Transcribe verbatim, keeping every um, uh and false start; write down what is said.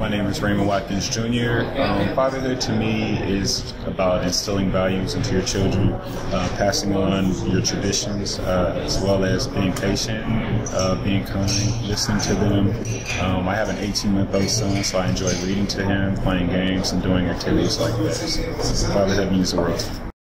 My name is Raymond Watkins Junior Um, fatherhood to me is about instilling values into your children, uh, passing on your traditions, uh, as well as being patient, uh, being kind, listening to them. Um, I have an eighteen-month-old son, so I enjoy reading to him, playing games, and doing activities like that. So fatherhood means the world.